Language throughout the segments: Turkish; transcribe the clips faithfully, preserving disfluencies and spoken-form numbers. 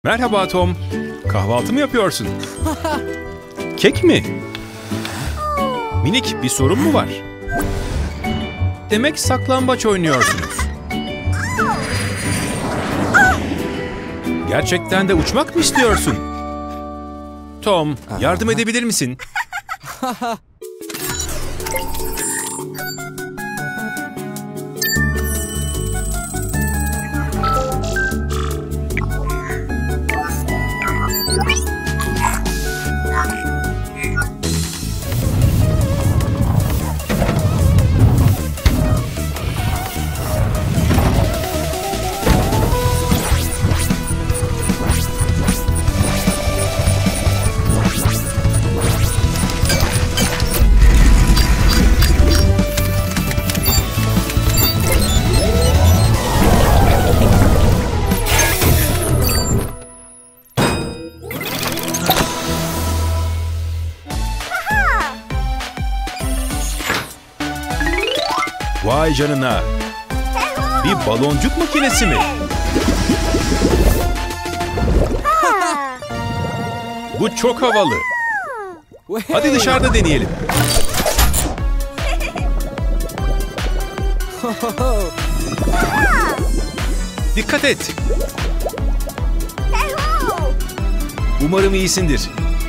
Merhaba Tom. Kahvaltı mı yapıyorsun? Kek mi? Minik, bir sorun mu var? Demek saklambaç oynuyorsunuz. Gerçekten de uçmak mı istiyorsun? Tom, yardım edebilir misin? Vay canına! Bir baloncuk makinesi mi? Bu çok havalı. Hadi dışarıda deneyelim. Dikkat et. Umarım iyisindir.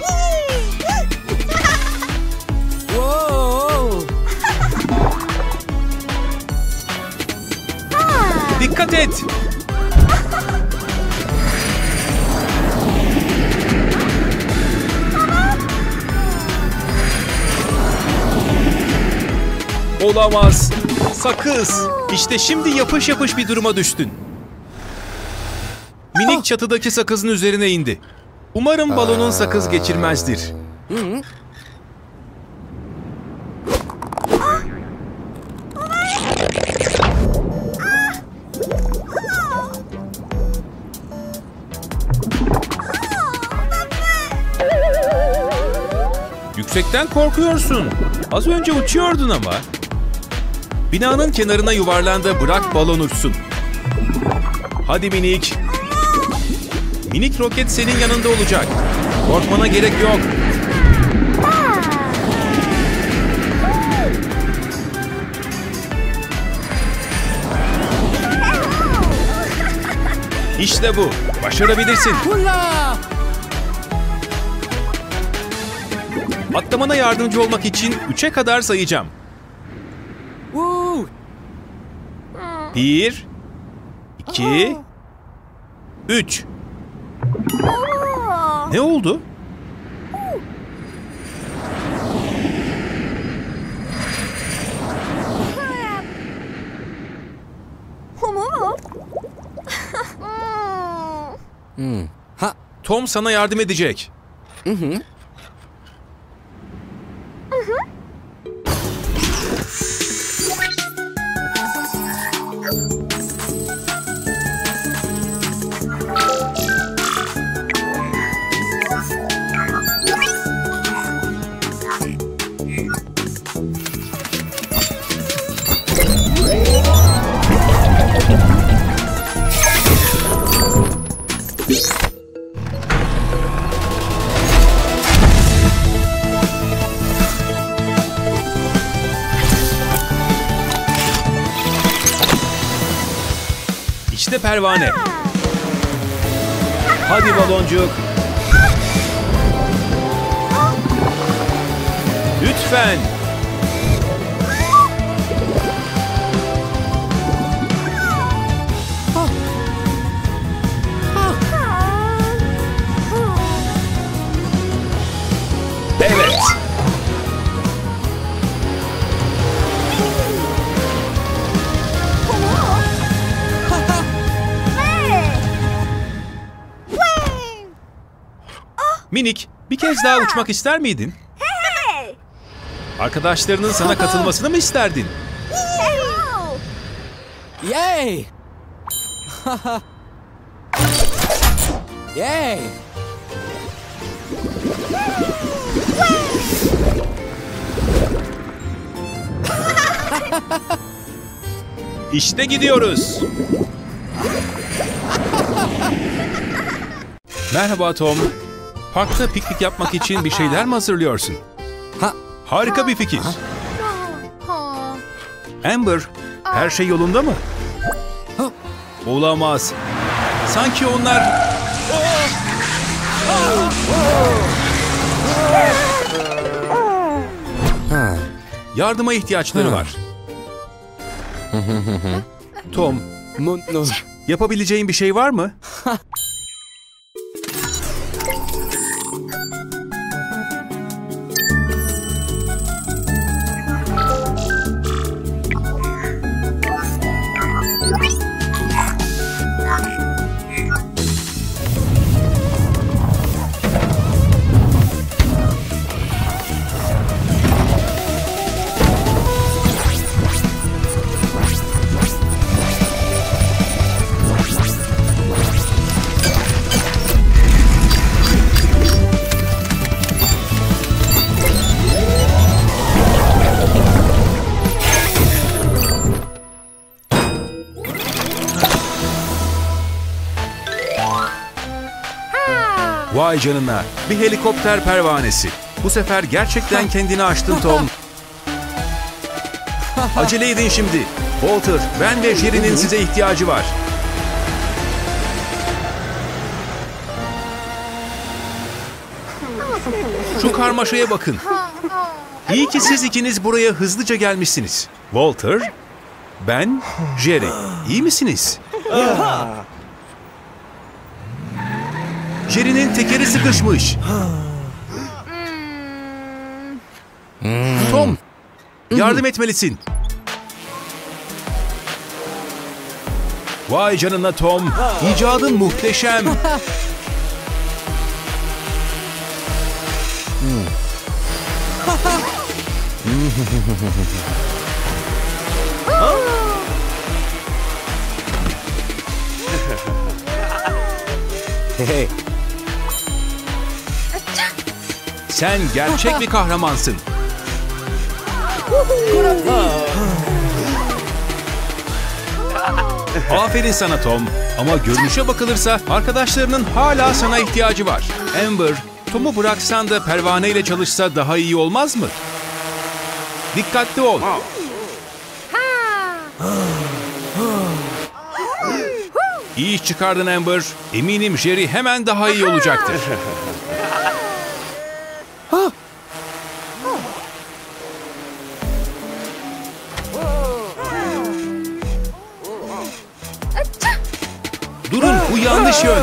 Dikkat et. Olamaz. Sakız. İşte şimdi yapış yapış bir duruma düştün. Minik çatıdaki sakızın üzerine indi. Umarım balonun sakız geçirmezdir. Yüksekten korkuyorsun. Az önce uçuyordun ama. Binanın kenarına yuvarlandı, bırak balon uçsun. Hadi minik. Minik roket senin yanında olacak. Korkmana gerek yok. İşte bu. Başarabilirsin. Atlamana yardımcı olmak için üçe kadar sayacağım. Bir, iki, üç. Ne oldu? Tom sana yardım edecek. Hı hı. İşte pervane. Hadi baloncuk. Lütfen. Evet. Minik, bir kez daha uçmak ister miydin? Arkadaşlarının sana katılmasını mı isterdin? Yay! Yay! İşte gidiyoruz. Merhaba Tom. Parkta piknik yapmak için bir şeyler mi hazırlıyorsun? Ha. Harika bir fikir. Amber, her şey yolunda mı? Olamaz. Sanki onlar... Yardıma ihtiyaçları var. Tom, Mutlu. yapabileceğin bir şey var mı? Vay canına, bir helikopter pervanesi. Bu sefer gerçekten kendini aştın Tom. Acele edin şimdi. Walter, Ben ve Jerry'nin size ihtiyacı var. Şu karmaşaya bakın. İyi ki siz ikiniz buraya hızlıca gelmişsiniz. Walter, ben, Jerry. İyi misiniz? Jerry'nin tekeri sıkışmış. Tom, yardım etmelisin. Vay canına Tom, icadın muhteşem. Hey. Sen gerçek bir kahramansın. Aferin sana Tom. Ama görünüşe bakılırsa arkadaşlarının hala sana ihtiyacı var. Amber, Tom'u bıraksan da pervane ile çalışsa daha iyi olmaz mı? Dikkatli ol. İyi iş çıkardın Amber. Eminim Jerry hemen daha iyi olacaktır. Durun, bu yanlış yön.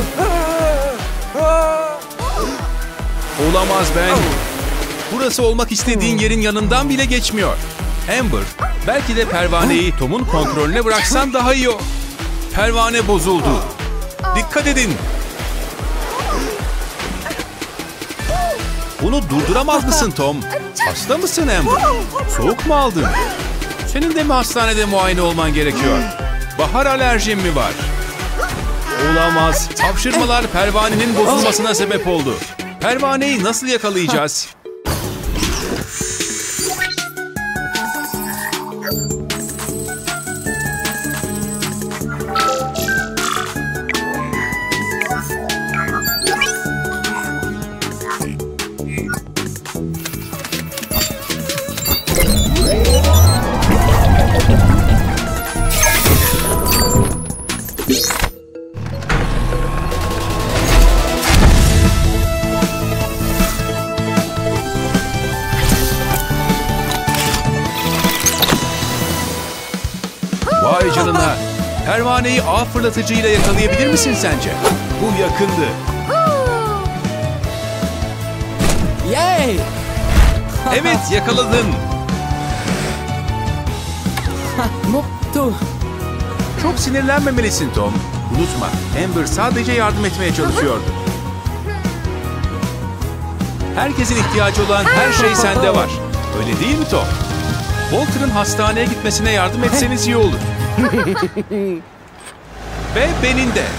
Olamaz Ben. Burası olmak istediğin yerin yanından bile geçmiyor. Amber, belki de pervaneyi Tom'un kontrolüne bıraksan daha iyi o. Pervane bozuldu. Dikkat edin. Bunu durduramaz mısın Tom? Hasta mısın Amber? Soğuk mu aldın? Senin de mi hastanede muayene olman gerekiyor? Bahar alerjin mi var? Olamaz. Hapşırmalar pervanenin bozulmasına sebep oldu. Pervaneyi nasıl yakalayacağız? Vay canına. Pervaneyi ağ fırlatıcıyla yakalayabilir misin sence? Bu yakındı. Yay! Evet, yakaladın. Mutlu. Çok sinirlenmemelisin Tom. Unutma, Amber sadece yardım etmeye çalışıyordu. Herkesin ihtiyacı olan her şey sende var. Öyle değil mi Tom? Walter'ın hastaneye gitmesine yardım etseniz iyi olur. Ve Ben'in de.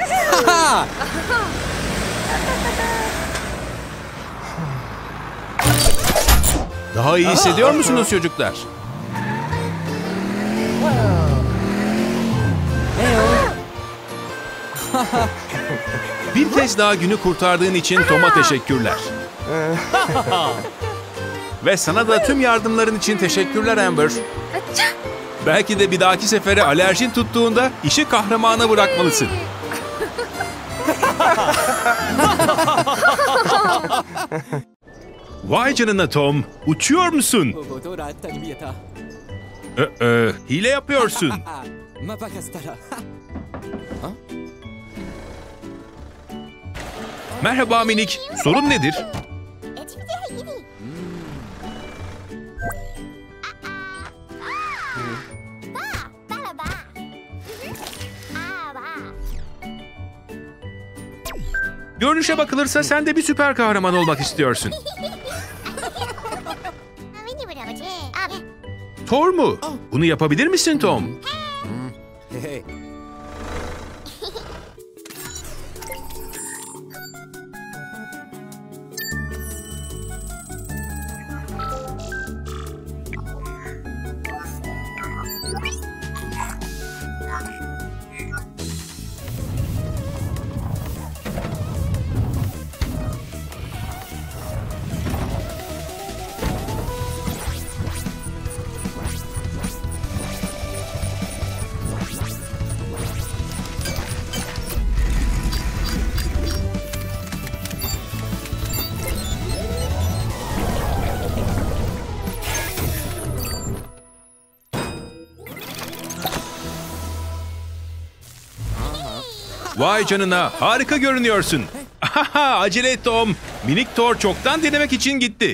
Daha iyi hissediyor musunuz çocuklar? Bir kez daha günü kurtardığın için Tom'a teşekkürler. Ve sana da tüm yardımların için teşekkürler Amber. Belki de bir dahaki sefere alerjin tuttuğunda işi kahramana bırakmalısın. Vay canına Tom, uçuyor musun? Fotoğraf tanımıyata. Ee, e, hile yapıyorsun. Mapakastara. Merhaba minik, sorun nedir? Görünüşe bakılırsa sen de bir süper kahraman olmak istiyorsun. Thor mu? Bunu yapabilir misin Tom? Hey. Vay canına, harika görünüyorsun. Ahaha, acele et Tom. Minik Thor çoktan denemek için gitti.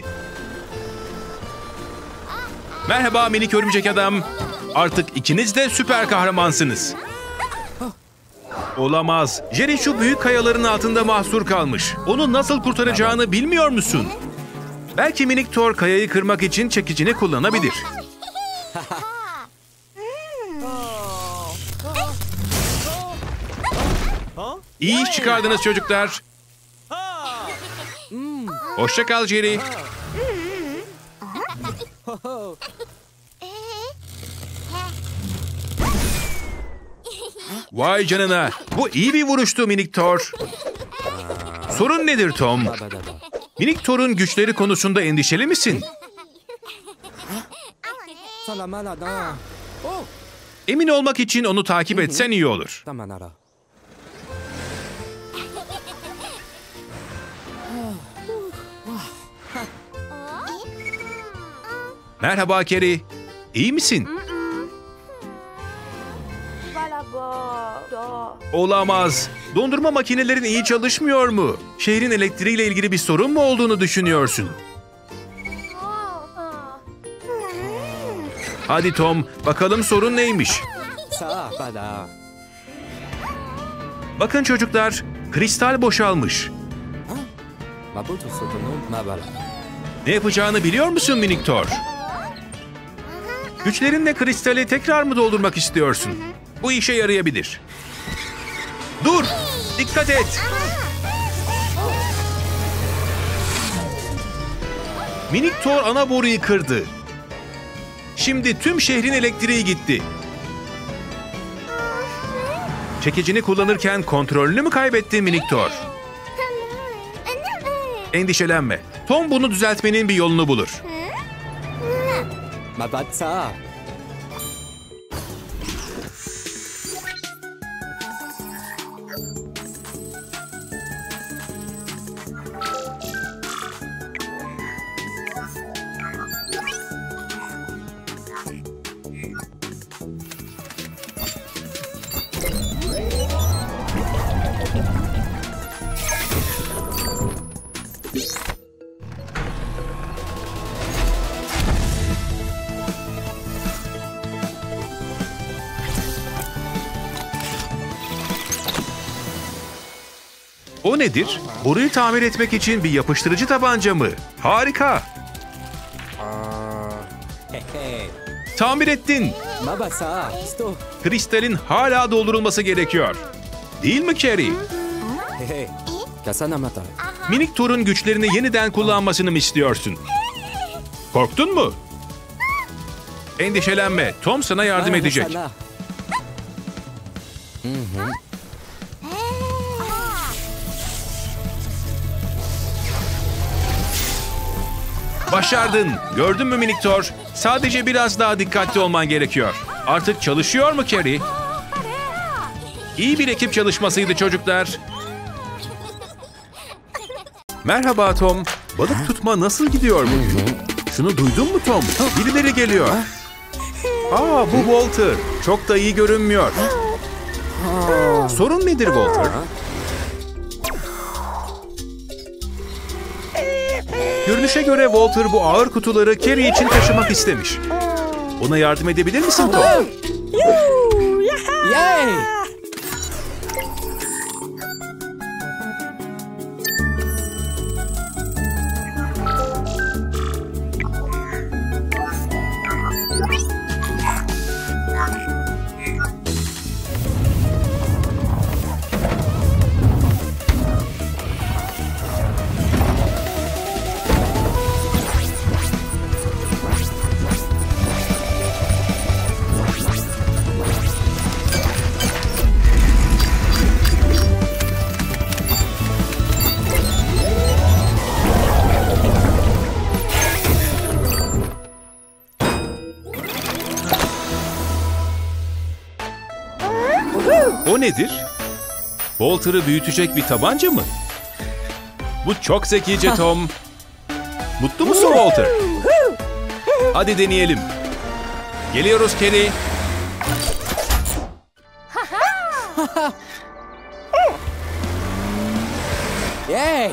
Merhaba minik örümcek adam. Artık ikiniz de süper kahramansınız. Olamaz. Jerry şu büyük kayaların altında mahsur kalmış. Onu nasıl kurtaracağını bilmiyor musun? Belki minik Thor kayayı kırmak için çekicini kullanabilir. İyi iş çıkardınız çocuklar. Hoşça kal Jerry. Vay canına. Bu iyi bir vuruştu minik Thor. Sorun nedir Tom? Minik Thor'un güçleri konusunda endişeli misin? Salamalada. Oh. Emin olmak için onu takip etsen iyi olur. Tamanara. Merhaba Kerry. İyi misin? Olamaz. Dondurma makinelerin iyi çalışmıyor mu? Şehrin elektriğiyle ilgili bir sorun mu olduğunu düşünüyorsun? Hadi Tom, bakalım sorun neymiş? Sa bada. Bakın çocuklar, kristal boşalmış. Mabuto sotono mabala. Ne yapacağını biliyor musun minik Thor? Güçlerinle kristali tekrar mı doldurmak istiyorsun? Bu işe yarayabilir. Dur! Dikkat et! Minik Thor ana boruyu kırdı. Şimdi tüm şehrin elektriği gitti. Çekicini kullanırken kontrolünü mü kaybetti minik Thor? Endişelenme. Tom bunu düzeltmenin bir yolunu bulur. Mabatsa. O nedir? Boruyu tamir etmek için bir yapıştırıcı tabanca mı? Harika! Hey hey. Tamir ettin. Mabasa. Sto. Kristalin hala doldurulması gerekiyor. Değil mi Kerry? Hey hey. Kasanamata. Minik Thor'un güçlerini yeniden kullanmasını mı istiyorsun? Korktun mu? Endişelenme. Tom sana yardım edecek. Sana. Başardın. Gördün mü minik Thor? Sadece biraz daha dikkatli olman gerekiyor. Artık çalışıyor mu Carrie? İyi bir ekip çalışmasıydı çocuklar. Merhaba Tom. Balık tutma nasıl gidiyor bugün? Şunu duydun mu Tom? Birileri geliyor. Aa, bu Walter. Çok da iyi görünmüyor. Sorun nedir Walter? Görünüşe göre Walter bu ağır kutuları Carrie için taşımak istemiş. Ona yardım edebilir misin Tom? Yay! O nedir? Walter'ı büyütecek bir tabanca mı? Bu çok zekice Tom. Mutlu musun Walter? Hadi deneyelim. Geliyoruz Carrie. Yay!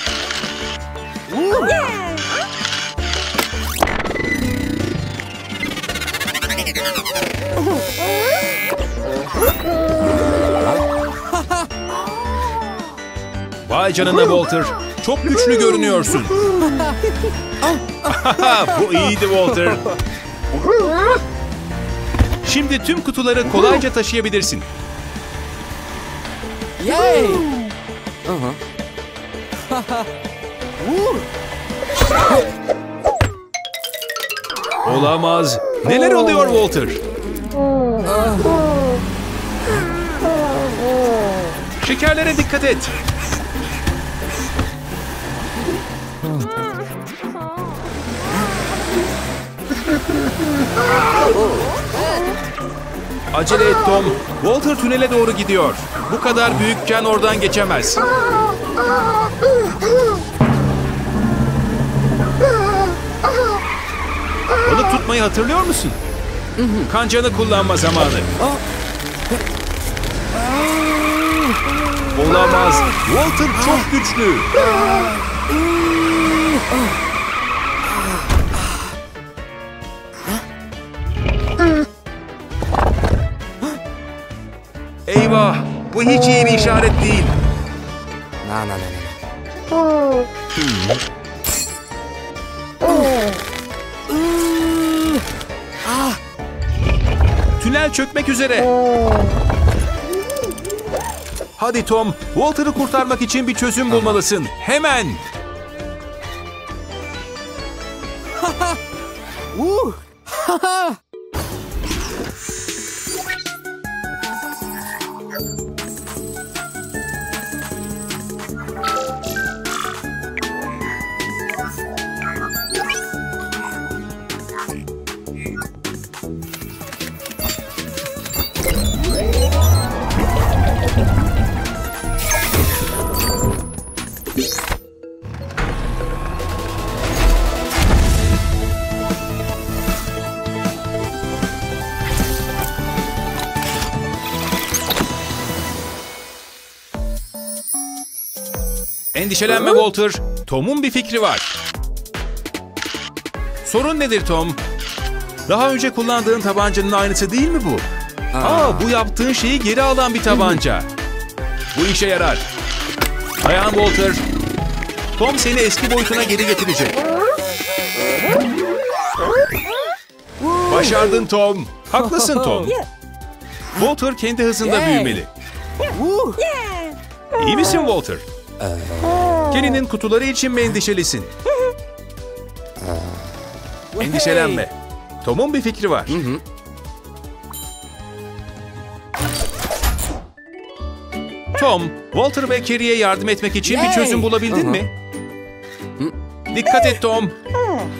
Vay canına Walter. Çok güçlü görünüyorsun. Bu iyiydi Walter. Şimdi tüm kutuları kolayca taşıyabilirsin. Yay! Olamaz. Neler oluyor Walter? Şekerlere dikkat et. Acele et Tom. Walter tünele doğru gidiyor. Bu kadar büyükken oradan geçemez. Balık tutmayı hatırlıyor musun? Kancanı kullanma zamanı. Olamaz. Walter çok güçlü. Eyvah! Bu hiç iyi bir işaret değil. Na na na na. Tünel çökmek üzere. Hadi Tom, Walter'ı kurtarmak için bir çözüm bulmalısın. Hemen. Endişelenme Walter. Tom'un bir fikri var. Sorun nedir Tom? Daha önce kullandığın tabancanın aynısı değil mi bu? Aa, bu yaptığın şeyi geri alan bir tabanca. Bu işe yarar. Dayan Walter. Tom seni eski boyutuna geri getirecek. Başardın Tom. Haklısın Tom. Walter kendi hızında büyümeli. İyi misin Walter? Kenny'nin kutuları için mi endişelisin? Endişelenme. Tom'un bir fikri var. Hı hı. Tom, Walter ve Carrie'ye yardım etmek için bir çözüm bulabildin Aha. mi? Dikkat et Tom.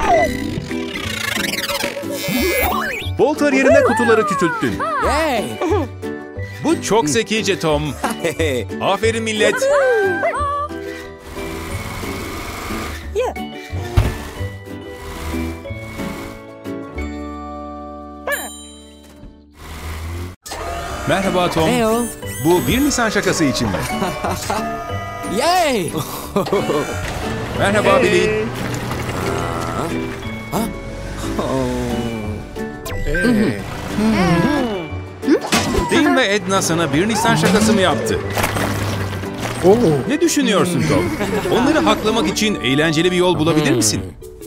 Bolter yerine kutuları küçülttün. Yay! Bu çok zekice Tom. Aferin millet. Merhaba Tom. Heyo! Bu bir Nisan şakası için mi? Yay! Merhaba Billy. Dean ve Edna sana bir Nisan şakası mı yaptı? Ne düşünüyorsun Tom? Onları haklamak için eğlenceli bir yol bulabilir misin?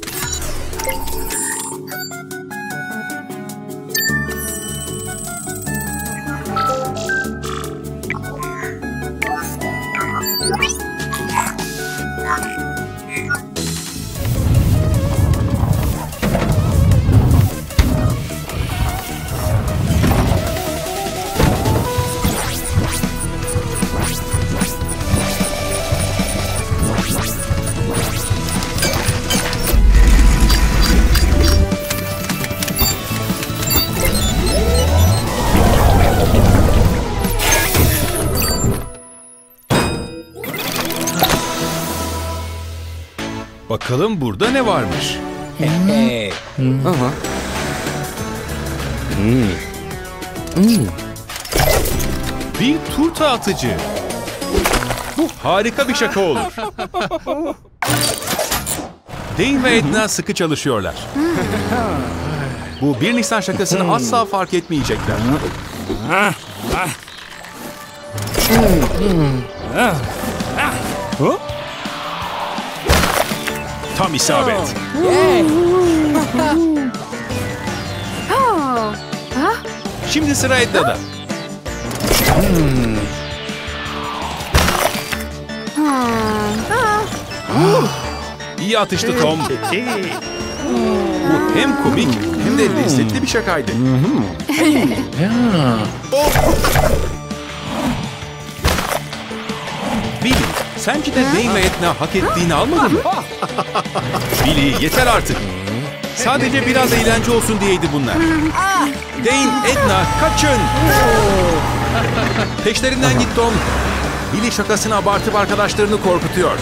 Bakalım burada ne varmış? Hey! Aha. Bir turta atıcı. Bu harika bir şaka olur. Dean ve Edna sıkı çalışıyorlar. Bu bir Nisan şakasını asla fark etmeyecekler. Tam isabet. Yay! Şimdi sıra Edna'da. İyi atıştı Tom. Bu hem komik hem de lezzetli bir şakaydı. Billy, sence de Dean ve Edna hak ettiğini almadı mı? Billy, yeter artık. Sadece biraz eğlence olsun diyeydi bunlar. Dean, Edna, kaçın! Peşlerinden git Tom. Billy şakasını abartıp arkadaşlarını korkutuyor.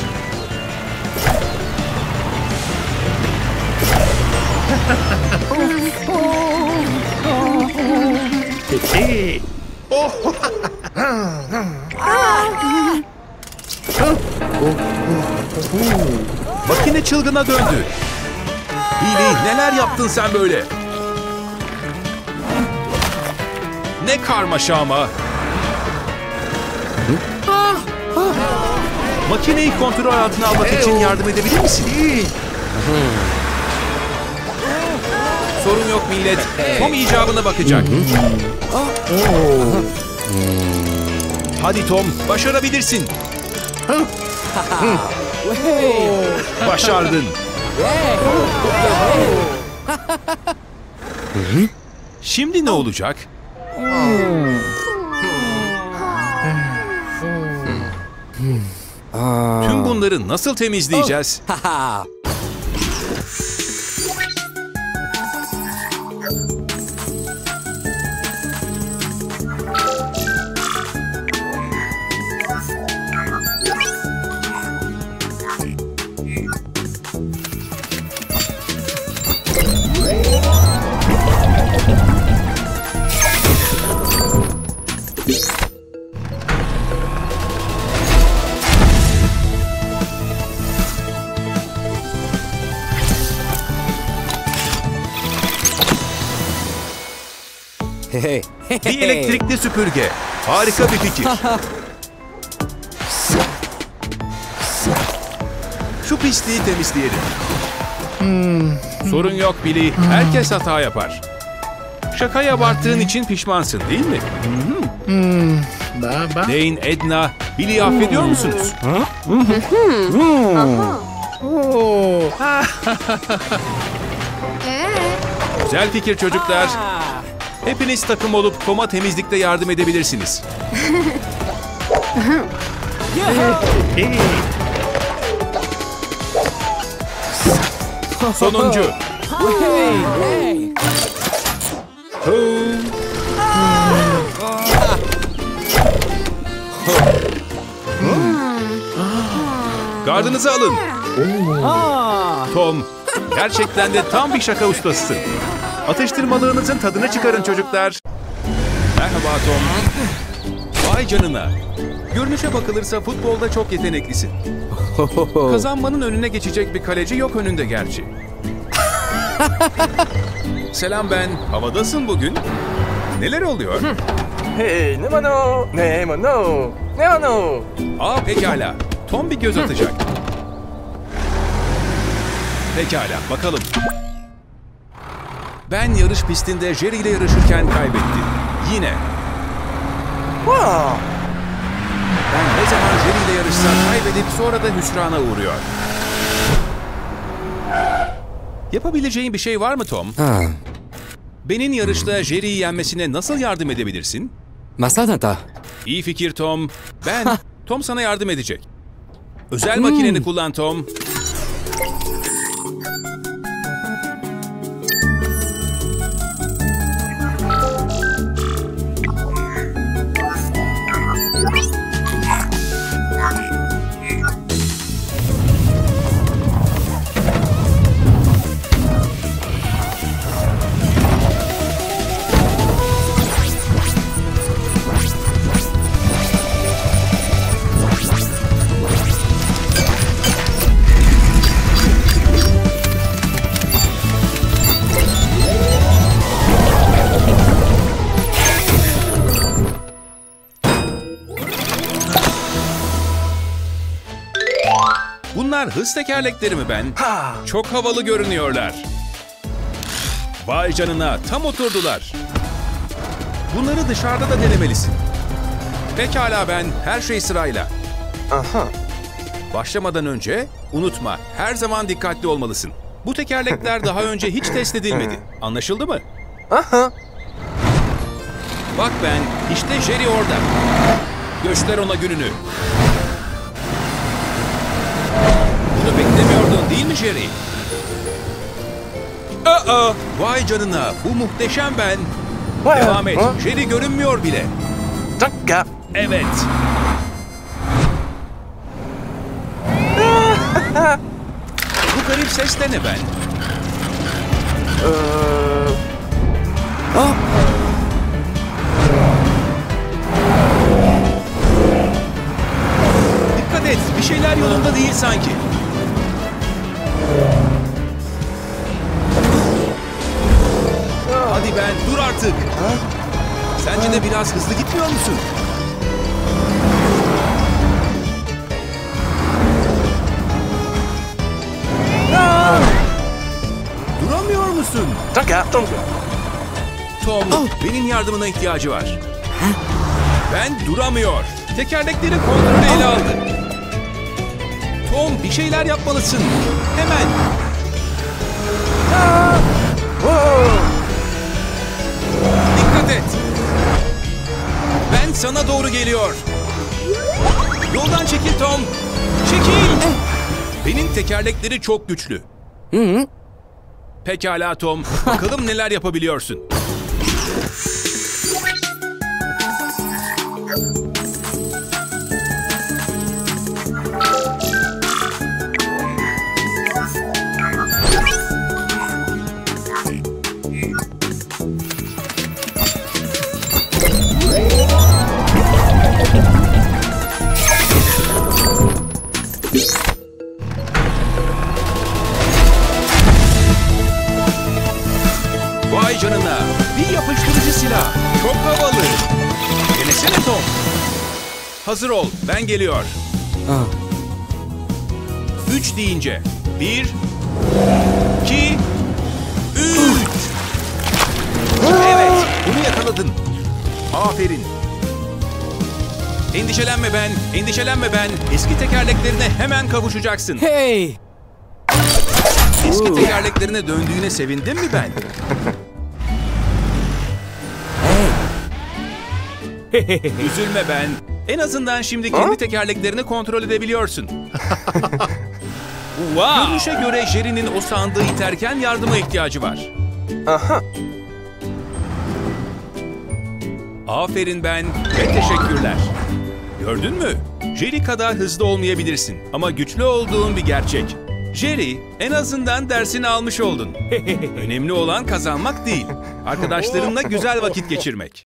Makine çılgına döndü. Billy, neler yaptın sen böyle? Ne karmaşa ama. Makineyi kontrol altına almak için yardım edebilir misin? Sorun yok millet. Tom icabına bakacak. Hadi Tom, başarabilirsin. Başardın. Şimdi ne olacak? Tüm bunları nasıl temizleyeceğiz? Haha! Hey, hey, Bir elektrikli süpürge. Harika bir fikir. Şu pisliği temizleyelim. Sorun yok Billy. Herkes hata yapar. Şakayı abarttığın için pişmansın değil mi? Dane, Edna, Billy'yi affediyor musunuz? Güzel fikir çocuklar. Hepiniz takım olup Tom'a temizlikte yardım edebilirsiniz. Sonuncu. Hey, hey. Gardınızı alın. Aa, Tom, gerçekten de tam bir şaka ustasısın. Atıştırmalığınızın tadını çıkarın çocuklar. Merhaba Tom. Vay canına. Görünüşe bakılırsa futbolda çok yeteneklisin. Kazanmanın önüne geçecek bir kaleci yok önünde gerçi. Selam ben. Havadasın bugün. Neler oluyor? Hey, ne mano, ne mano, ne mano. Aa pekala. Tom bir göz atacak. Pekala bakalım. Ben yarış pistinde Jerry ile yarışırken kaybettim. Yine. Wow. Ben ne zaman Jerry ile yarışsa kaybedip sonra da hüsrana uğruyor. Yapabileceğin bir şey var mı Tom? ha. Ben'in yarışta Jerry'i yenmesine nasıl yardım edebilirsin? Masada da. İyi fikir Tom. Ben, Tom sana yardım edecek. Özel makineni kullan Tom. Bunlar hız tekerlekleri mi ben? Ha. Çok havalı görünüyorlar. Vay canına, tam oturdular. Bunları dışarıda da denemelisin. Pekala ben, her şey sırayla. Aha. Başlamadan önce unutma, her zaman dikkatli olmalısın. Bu tekerlekler daha önce hiç test edilmedi. Anlaşıldı mı? Aha. Bak ben, işte Jerry orada. Göster ona gününü. Bunu beklemiyordun değil mi Jerry? Aa, vay canına, bu muhteşem ben. Vay. Devam et, Ha? Jerry görünmüyor bile. Dakika. Evet. Bu garip ses de ne ben? Ee, Ah, Dikkat et, bir şeyler yolunda değil sanki. Hadi ben, dur artık. Sence de biraz hızlı gitmiyor musun? Duramıyor musun? dakika, dakika. Tom, benim yardımına ihtiyacı var. Ben duramıyor. Tekerlekleri kontrolü ele aldı. Tom, bir şeyler yapmalısın. Hemen. Wow. Dikkat et. Ben sana doğru geliyor. Yoldan çekil Tom. Çekil. Benim tekerlekleri çok güçlü. Pekala Tom. Bakalım neler yapabiliyorsun. Vay canına. Bir yapıştırıcı silah. Çok havalı. Denesene Tom. Hazır ol. Ben geliyor. ah. Üç deyince. Bir, iki, üç. Evet. Bunu yakaladın. Aferin. Endişelenme ben. Endişelenme ben. Eski tekerleklerine hemen kavuşacaksın. Hey. Eski tekerleklerine döndüğüne sevindin mi ben? Üzülme ben. En azından şimdi kendi tekerleklerini kontrol edebiliyorsun. Wow. Görünüşe göre Jerry'nin o sandığı iterken yardıma ihtiyacı var. Aha. Aferin Ben ve teşekkürler. Gördün mü? Jerry kadar hızlı olmayabilirsin ama güçlü olduğun bir gerçek. Jerry, en azından dersini almış oldun. Önemli olan kazanmak değil, arkadaşlarınla güzel vakit geçirmek.